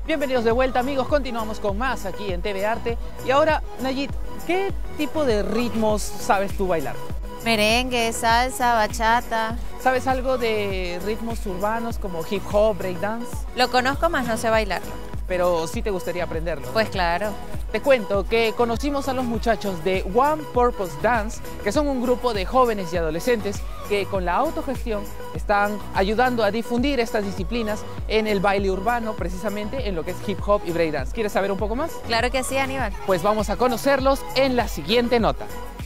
Bienvenidos de vuelta, amigos, continuamos con más aquí en TV Arte. Y ahora, Nayit, ¿qué tipo de ritmos sabes tú bailar? Merengue, salsa, bachata. ¿Sabes algo de ritmos urbanos como hip hop, breakdance? Lo conozco, más no sé bailarlo. Pero sí te gustaría aprenderlo, ¿no? Pues claro. Te cuento que conocimos a los muchachos de One Purpose Dance, que son un grupo de jóvenes y adolescentes que con la autogestión están ayudando a difundir estas disciplinas en el baile urbano, precisamente en lo que es hip hop y breakdance. ¿Quieres saber un poco más? Claro que sí, Aníbal. Pues vamos a conocerlos en la siguiente nota.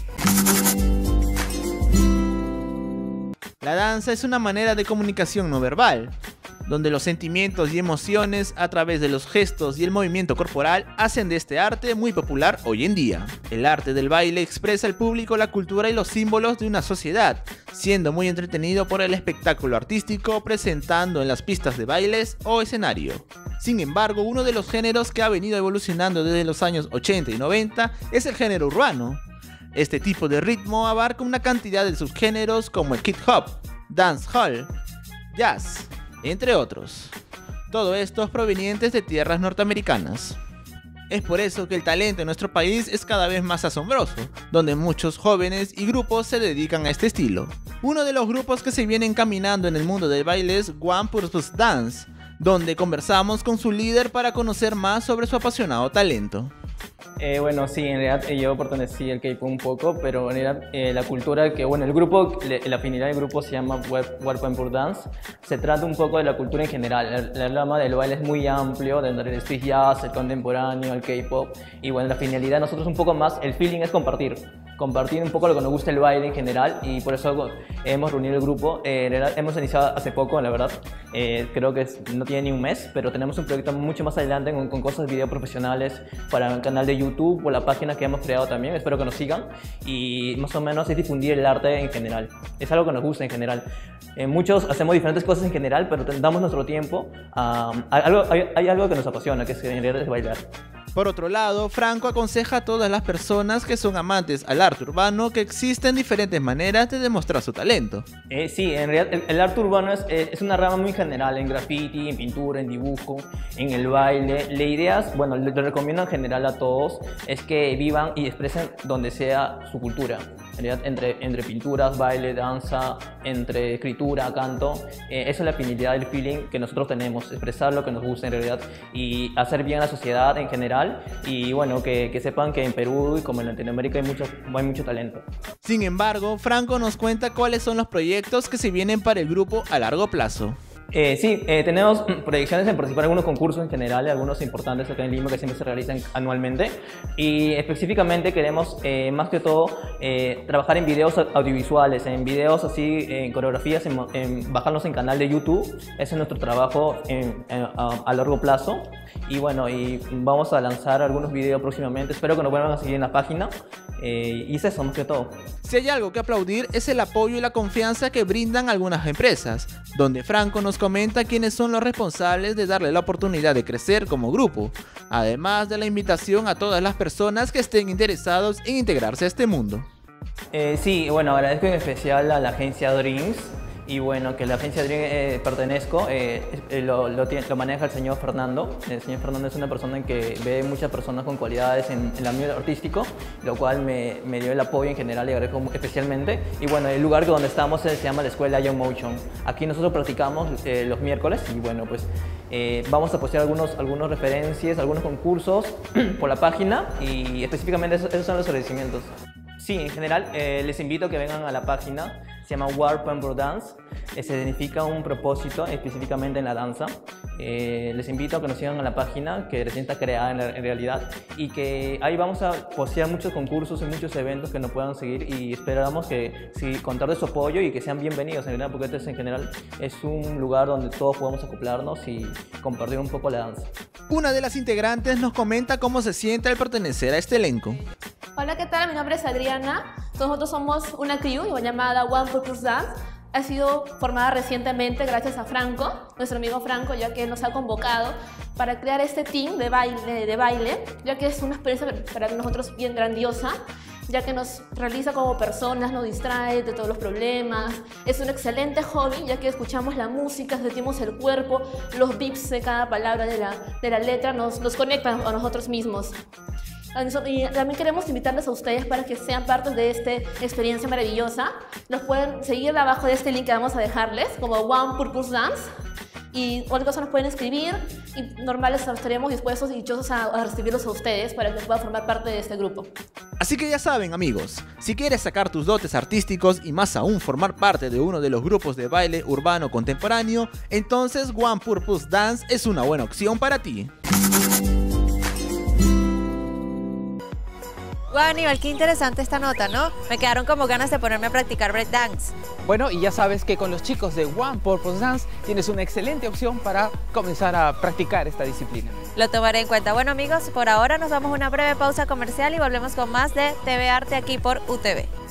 La danza es una manera de comunicación no verbal, donde los sentimientos y emociones a través de los gestos y el movimiento corporal hacen de este arte muy popular hoy en día. El arte del baile expresa al público la cultura y los símbolos de una sociedad, siendo muy entretenido por el espectáculo artístico presentando en las pistas de bailes o escenario. Sin embargo, uno de los géneros que ha venido evolucionando desde los años 80 y 90 es el género urbano. Este tipo de ritmo abarca una cantidad de subgéneros como el hip hop, dancehall, jazz, entre otros. Todo esto provenientes de tierras norteamericanas. Es por eso que el talento en nuestro país es cada vez más asombroso, donde muchos jóvenes y grupos se dedican a este estilo. Uno de los grupos que se viene encaminando en el mundo del baile es One Purpose Dance, donde conversamos con su líder para conocer más sobre su apasionado talento. Bueno, sí, en realidad yo pertenecí al K-pop un poco, pero en realidad la cultura que, bueno, el grupo, la afinidad del grupo se llama One Purpose Dance. Se trata un poco de la cultura en general. La rama del baile es muy amplio, dentro del street jazz, el contemporáneo, el K-pop. Y bueno, la finalidad de nosotros un poco más, el feeling es compartir un poco lo que nos gusta el baile en general, y por eso hemos reunido el grupo. Hemos iniciado hace poco, la verdad, creo que no tiene ni un mes, pero tenemos un proyecto mucho más adelante con cosas de video profesionales para el canal de YouTube o la página que hemos creado también. Espero que nos sigan, y más o menos es difundir el arte en general. Es algo que nos gusta en general. Muchos hacemos diferentes cosas en general, pero damos nuestro tiempo hay algo que nos apasiona, que en realidad es bailar. Por otro lado, Franco aconseja a todas las personas que son amantes al arte urbano que existen diferentes maneras de demostrar su talento. Sí, en realidad el arte urbano es una rama muy general, en graffiti, en pintura, en dibujo, en el baile. La idea es, bueno, le recomiendo en general a todos, es que vivan y expresen donde sea su cultura. En realidad, entre pinturas, baile, danza, entre escritura, canto, esa es la afinidad, el feeling que nosotros tenemos, expresar lo que nos gusta en realidad y hacer bien a la sociedad en general. Y bueno, que sepan que en Perú y como en Latinoamérica hay mucho talento. Sin embargo, Franco nos cuenta cuáles son los proyectos que se vienen para el grupo a largo plazo. Sí, tenemos proyecciones en participar en algunos concursos en general, algunos importantes acá en Lima que siempre se realizan anualmente, y específicamente queremos más que todo trabajar en videos audiovisuales, en videos así, en coreografías, en bajarnos en canal de YouTube. Ese es nuestro trabajo a largo plazo, y bueno, y vamos a lanzar algunos videos próximamente. Espero que nos vuelvan a seguir en la página, y es eso más que todo. Si hay algo que aplaudir es el apoyo y la confianza que brindan algunas empresas, donde Franco nos comenta quiénes son los responsables de darle la oportunidad de crecer como grupo, además de la invitación a todas las personas que estén interesados en integrarse a este mundo. Sí, bueno, agradezco en especial a la agencia Dreams. Y bueno, que la agencia Dream pertenezco, lo maneja el señor Fernando. El señor Fernando es una persona que ve muchas personas con cualidades en el ámbito artístico, lo cual me dio el apoyo en general y agradezco especialmente. Y bueno, el lugar donde estamos se llama la escuela Young Motion. Aquí nosotros practicamos los miércoles, y bueno, pues vamos a postear algunas referencias, algunos concursos por la página, y específicamente esos son los agradecimientos. Sí, en general les invito a que vengan a la página. Se llama One Purpose Dance, se significa un propósito específicamente en la danza. Les invito a que nos sigan a la página que recién está creada en realidad, y que ahí vamos a postear muchos concursos y muchos eventos que nos puedan seguir, y esperamos que contar de su apoyo y que sean bienvenidos en general, porque en general es un lugar donde todos podamos acoplarnos y compartir un poco la danza. Una de las integrantes nos comenta cómo se siente al pertenecer a este elenco. Hola, ¿qué tal? Mi nombre es Adriana. Nosotros somos una crew llamada One Purpose Dance. Ha sido formada recientemente gracias a Franco, nuestro amigo Franco, ya que nos ha convocado para crear este team de baile, ya que es una experiencia para nosotros bien grandiosa. ya que nos realiza como personas, nos distrae de todos los problemas. Es un excelente hobby, ya que escuchamos la música, sentimos el cuerpo, los beats de cada palabra de la letra nos conectan a nosotros mismos. Y también queremos invitarles a ustedes para que sean parte de esta experiencia maravillosa. Los pueden seguir abajo de este link que vamos a dejarles, como One Purpose Dance. Y cualquier cosa nos pueden escribir y normales estaremos dispuestos y dichosos a recibirlos a ustedes para que puedan formar parte de este grupo. Así que ya saben, amigos, si quieres sacar tus dotes artísticos y más aún formar parte de uno de los grupos de baile urbano contemporáneo, entonces One Purpose Dance es una buena opción para ti. Wow, Aníbal, qué interesante esta nota, ¿no? Me quedaron como ganas de ponerme a practicar breakdance. Bueno, y ya sabes que con los chicos de One Purpose Dance tienes una excelente opción para comenzar a practicar esta disciplina. Lo tomaré en cuenta. Bueno, amigos, por ahora nos damos una breve pausa comercial y volvemos con más de TV Arte aquí por UTV.